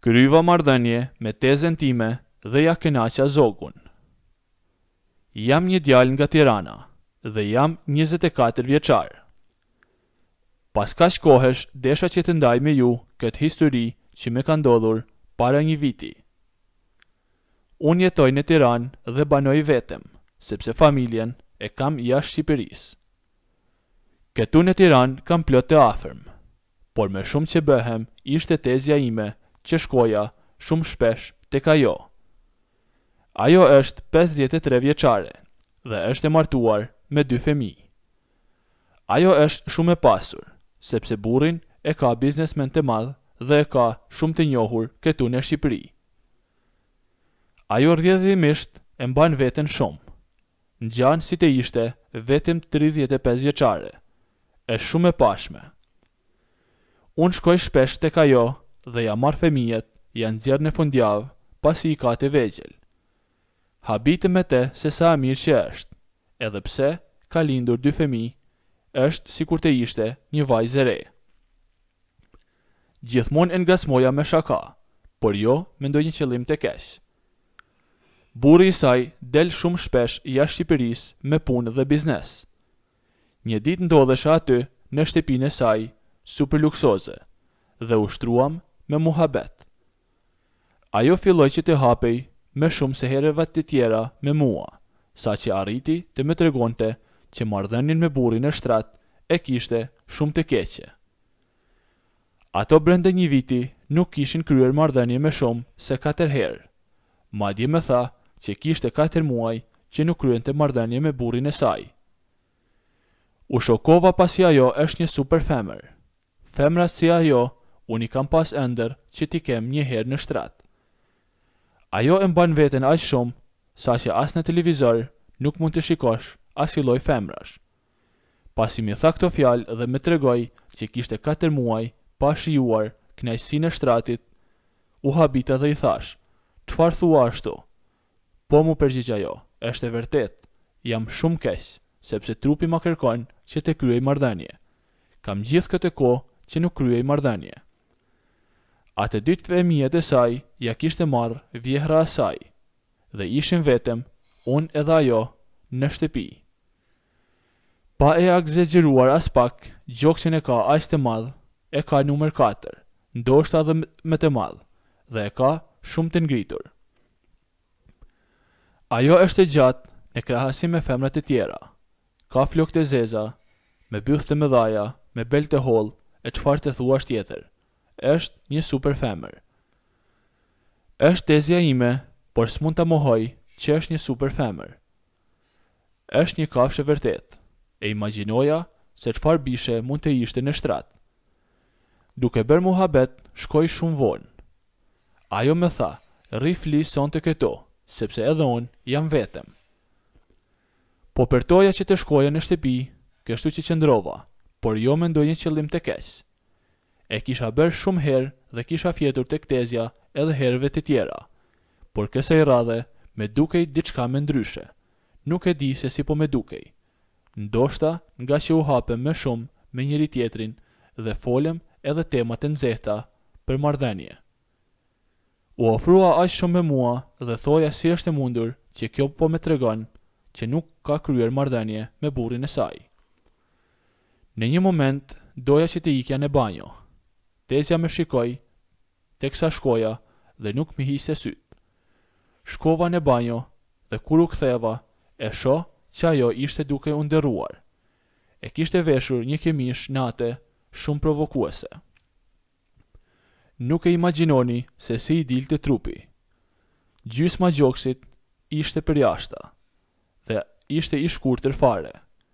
Kryva marrëdhënie me Tezën time dhe ja kënaqa zogun. Jam një djalë nga Tirana dhe jam 24 vjeçar. Pas kaq kohësh desha që të ndaj me ju këtë histori që më ka ndodhur para një viti. Unë jetoj në Tiranë dhe banoj vetëm, sepse familjen e kam jashtë Shqipërisë. Këtu në Tiranë kam plot të afërm, por më shumë që bëhem ishte Tezja ime që shkoja shumë shpesh tek ajo. Ajo është 53 vjeçare dhe është e martuar me 2 fëmijë. Ajo është shumë e pasur, sepse burrin e ka biznesmen të madh dhe e ka shumë të njohur këtu në Shqipëri. Ajo rrjedhimisht e mban veten shumë. Ngjan si të ishte vetëm 35 vjeçare. Është shumë e pashme. Unë shkoj shpesh tek ajo dhe ja marr fëmijët, janë nxjerr në fundjavë pasi i ka të vegjël. Habite me te se sa e mirë që është, edhe pse ka lindur 2 fëmijë, është sikur të ishte një vajzë e re. Gjithmonë e ngasmoja me shaka, por jo me ndonjë qëllim të keq. Burri i saj del shumë shpesh jashtë Shqipërisë me punë dhe biznes. Një ditë ndodhesha aty në shtëpinë e saj, super luksoze, dhe ushtruam me muhabet. Ajo filloi që të hapej me shumë se herëve të tjera me mua, sa që arriti të më tregonte që marrëdhënien me burrin e shtrat e kishte shumë të keqe. Ato brenda një viti nuk kishin kryer marrëdhënie me shumë se 4 herë. Madje më tha që kishte 4 muaj që nuk kryente marrëdhënie me burrin e saj. U shokova pasi ajo është një super femër. Femra si ajo, unë i kam pas ender që t'i kem një herë në shtrat. Ajo e mban veten aq shumë, sa që as në televizor nuk mund të shikosh asnjë lloj femrash. Pasi mi tha këto fjalë dhe më tregoi që kishte 4 muaj pa shijuar kënaqësinë e shtratit, u habita dhe i thash: "Çfarë thua ashtu?" "Po," mu përgjigj ajo, "është e vërtet. Jam shumë keq, sepse trupi ma kërkon që të kryej marrëdhënie. Kam gjithë këtë kohë që nuk kryej marrëdhënie." Atë dytë fëmijët e saj ja kishte marrë vjehra e saj dhe ishin vetëm unë edhe ajo në shtëpi. Pa e egzageruar as pak, gjoksin e ka aq të madh, e ka numër 4, ndoshta edhe më të madh, dhe e ka shumë të ngritur. Ajo është e gjatë në krahasim me femrat e tjera. Ka flokë të zeza, me byth të mëdhaja, me bel të hollë, e çfarë të thuash tjetër. Është një super femër. Është Tezja ime, por s'mund ta mohoj që është një super femër. Është një kafshë vërtet. E imagjinoja se çfarë bishe mund të ishte në shtrat. Duke bërë muhabet, shkoj shumë vonë. Ajo më tha: "Rri fli sonte këto, sepse edhe unë jam vetëm." Po përtoja që të shkoja në shtëpi, kështu që qëndrova, por jo me ndonjë qëllim të keq. E kisha bërë shumë herë dhe kisha fjetur tek Tezja edhe herëve të tjera, por kësaj radhe me dukej diçka me ndryshe. Nuk e di se si po me dukej. Ndoshta nga që u hapem më shumë me njëri tjetrin dhe folem edhe tema të nxehta për marrëdhënie. U ofrua aq shumë me mua dhe thoja si është e mundur që kjo po me tregon që nuk ka kryer marrëdhënie me burrin e saj. Në një moment doja që të ikja në banjo. Tezja më shikoi teksa shkoja dhe nuk më hiqte syt. Shkova në banjo dhe kur u ktheva, e shoh që ajo ishte duke u nderruar. E kishte veshur një kemish nate shumë provokuese. Nuk e imagjinoni se si i dilte trupi. Gjysma gjoksit ishte për jashta dhe ishte i shkurtër fare.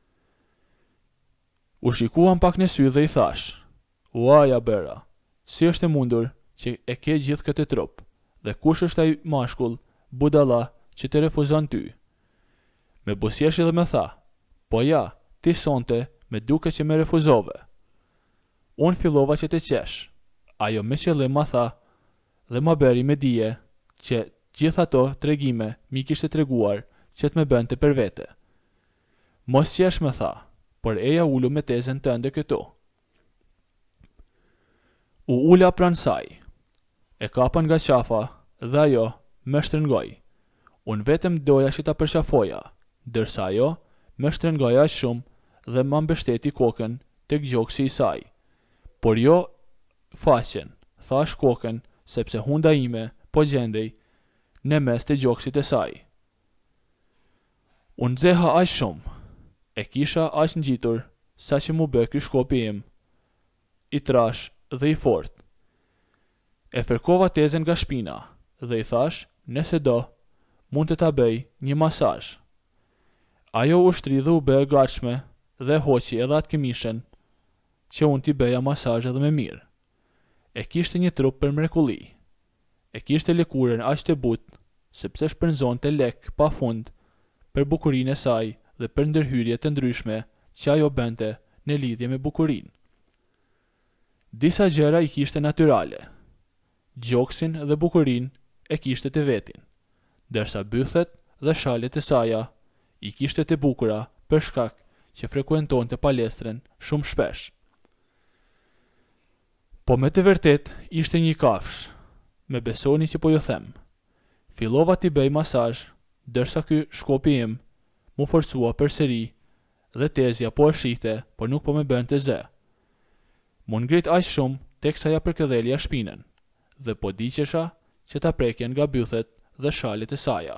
U shikuam pak në sy dhe i thash: "Uaja bëra, si është e mundur që e ke gjithë këtë trup, dhe kush është ai mashkull budalla që të refuzon ty?" Me buzëqeshi dhe me tha: "Po ja, ti sonte me duke që me refuzove." Unë fillova që të qesh. Ajo me qëllim ma tha dhe ma bëri me dije që gjithë ato tregime mi kishte treguar që të me bënte për vete. "Mos qesh," me tha, por eja ulu me Tezën tënde këtu. U ula pranë saj. E kapan nga qafa dhe ajo më shtrëngoi. Unë vetëm doja që ta përqafoja, dërsa ajo më shtrëngoi aq shumë dhe ma mbështeti kokën tek gjoksi i saj. Por jo faqen, thash kokën, sepse hunda ime po gjendej në mes të gjoksit e saj. Unë nxeha aq shumë, e kisha aq ngjitur sa që mu bë ky shkopi im, i trash dhe i fort. E fërkova Tezën nga shpina dhe i thash, nëse do, mund të ta bëj një masazh. Ajo ushtri dhe u bë e gatshme dhe hoqi edhe atë këmishën që unë t'i bëja masazh edhe më mirë. E kishte një trup për mrekulli. E kishte lëkurën aq të butë, sepse shpenzonte lek pa fund për bukurinë e saj dhe për ndërhyrje të ndryshme që ajo bënte në lidhje me bukurinë. Disa gjëra i kishte natyrale. Gjoksin dhe bukurinë e kishte të vetin, derisa bythet dhe shalet e saja i kishte të bukura për shkak që frekuentonte palestrën shumë shpesh. Po me të vërtet ishte një kafsh, me besoni që po ju them. Fillova t'i bëj masazh, dërsa ky shkopi im mu forcua përsëri dhe Tezja po e shihte, por nuk po me bënte zë. Mu ngrit aq shumë teksa ja përkëdhelja shpinën dhe po diqesha që ta prekjen nga bythet dhe shalet e saja.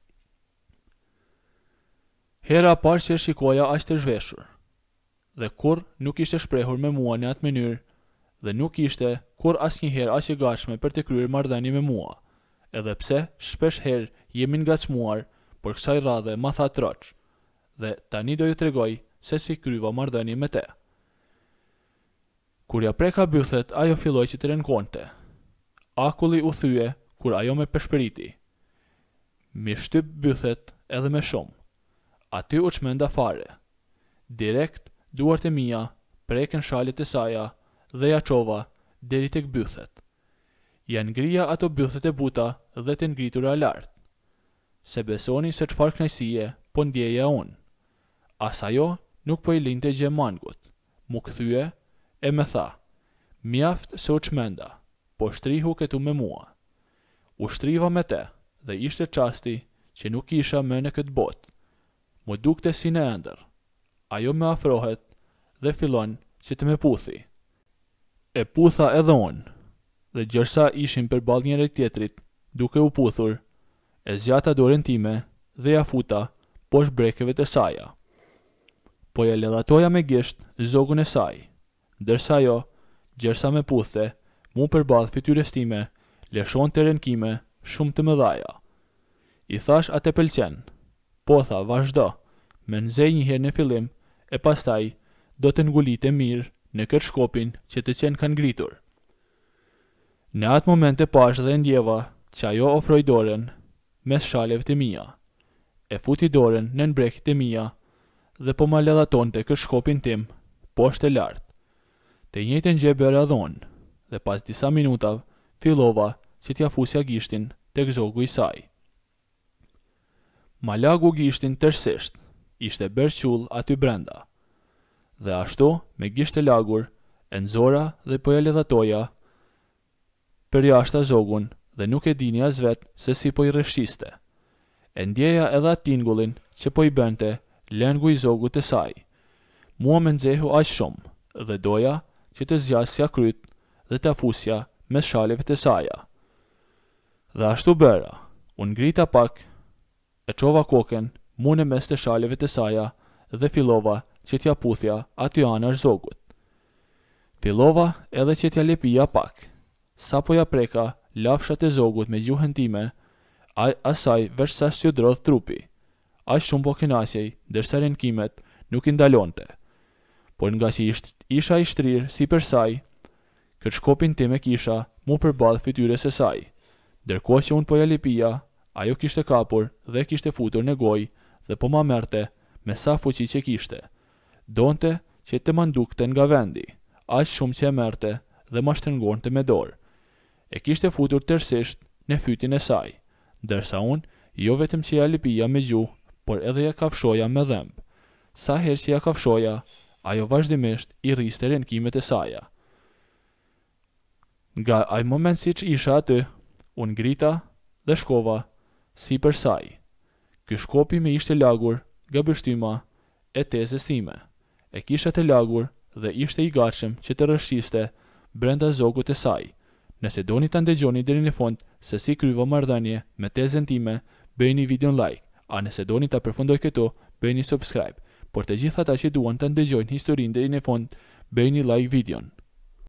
Hera parë që e shikoja aq të zhveshur, dhe kur nuk ishte shprehur me mua në atë mënyrë, dhe nuk ishte kur asnjëherë aq e gatshme për të kryer marrëdhënie me mua, edhe pse shpesh herë jemi ngacmuar, por kësaj radhe ma tha troç, dhe tani do ju tregoj se si kryva marrëdhënie me te. Kur ja preka bythet, ajo filloi që të rënkonte. Akulli u thye kur ajo me peshpëriti. Mi shtyp bythet edhe me shumë. Aty u çmenda fare. Direkt duart e mia preken shalet e saja dhe ja çova deri tek bythet. Ja ngrija ato bythet e buta dhe të ngritura lart. Se besoni se çfarë kënaqësie po ndjeja unë. As ajo nuk po i linte gjë mangut. Mu kthye e me tha, mjaft se u çmenda, po shtrihu këtu me mua. U shtriva me te dhe ishte çasti që nuk isha më në këtë botë. Mu dukte si në ëndër. Ajo me afrohet dhe fillon që të me puthi. E putha edhe unë, dhe gjërsa ishim përballë njëri tjetrit, duke u puthur, e zgjata dorën time dhe ja futa poshtë brekeve të saja. Po ja ledhatoja me gisht zogun e saj, ndërsa ajo, gjërsa me puthte, mu përballë fytyrës time, lëshon të rënkime shumë të mëdhaja. I thash atë pëlqen, po tha vazhdo, me nxej një herë në fillim, e pastaj do të ngulite mirë në këtë shkopin që të qenë kanë ngritur. Në atë moment e pash dhe ndjeva që ajo ofroi dorën mes shaleve të mia. E futi dorën në brekët e mia dhe po ma ledhatonte këtë shkopin tim poshtë e lartë. Të njëjtën gjë bëra edhe unë, dhe pas disa minutave fillova që t'ja fusja gishtin tek zogu i saj. Ma lagu gishtin tërësisht, ishte bërë qull aty brenda. Dhe ashtu, me gisht e lagur, e nxora dhe po ja ledhatoja për jashta zogun dhe nuk e dini as vet se si po i rreshqiste. E ndjeja edhe atë tingullin që po i bënte lëngu i zogut të saj. Mua me nxehu aq shumë dhe doja që të zgjasja kryt dhe të fusja me shaleve të saja. Dhe ashtu bëra, unë ngrita pak, e çova kokën mu në mes të shaleve të saja dhe fillova që t'ja puthja aty anash zogut. Fillova edhe që t'ja lëpija pak. Sa po ja preka lafshat e zogut me gjuhën time, asaj veç sa s'ju drodh trupi. Aq shumë po kënaqej, ndërsa rënkimet nuk i ndalonte. Por nga që isha i shtrirë si për saj, këtë shkopin tim e kisha mu përballë fytyrës së saj. Ndërkohë që unë po ja lëpija, ajo kishte kapur dhe kishte futur në gojë dhe po ma merrte me sa fuqi që kishte. Donte që të ma ndukte nga vendi, aq shumë që e merrte dhe ma shtrëngonte me dorë. E kishte futur tërësisht në fytin e saj, ndërsa unë jo vetëm që ja lëpija me gjuhë, por edhe ja kafshoja me dhëmb. Sa herë që ja kafshoja, ajo vazhdimisht i rriste rënkimet e saja. Nga ai moment si që isha aty, unë ngrita dhe shkova si për saj. Ky shkopi me ishte lagur nga bështyma e tezës time. E kisha të lagur dhe ishte i gatshëm që të rrëshqiste brenda zogut të saj. Nëse doni ta ndëgjoni deri në fund se si kryva marrëdhënie me tezën time, bëjeni videon like, a nëse doni ta përfundoj këtu, bëjeni subscribe. Por të gjithë ata që duan ta ndëgjojnë historinë deri në fund, bëjeni like videon.